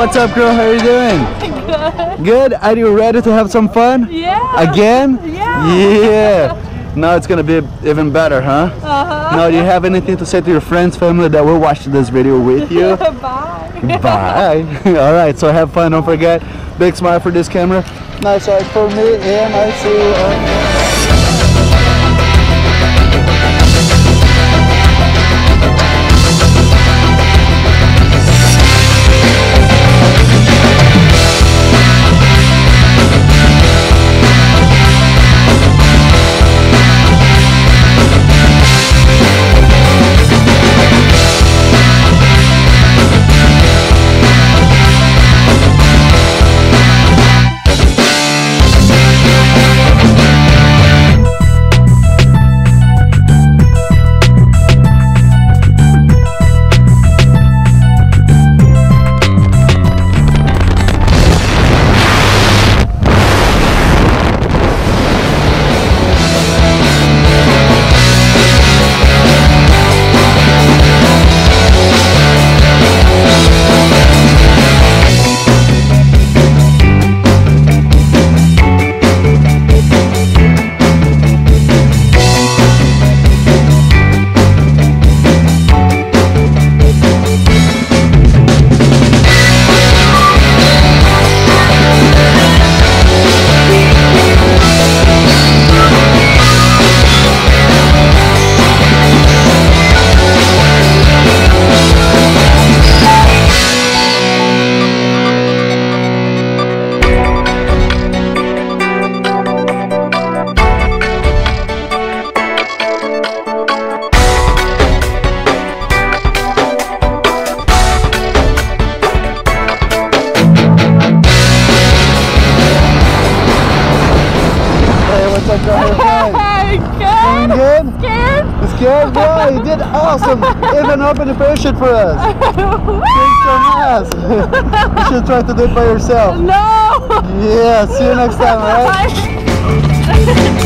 What's up, girl? How are you doing? Good. Good? Are you ready to have some fun? Yeah. Again? Yeah. Yeah. Now it's gonna be even better, huh? Uh-huh. Now, do you have anything to say to your friends, family that will watch this video with you? Bye. Bye. All right, so have fun. Don't forget, big smile for this camera. Nice eyes for me, and I see you. Hey, good. Good? Scared? Scared? Yeah, you did awesome. Even open the parachute for us. Kick some ass. You should try to do it by yourself. No. Yeah, see you next time, alright? Bye.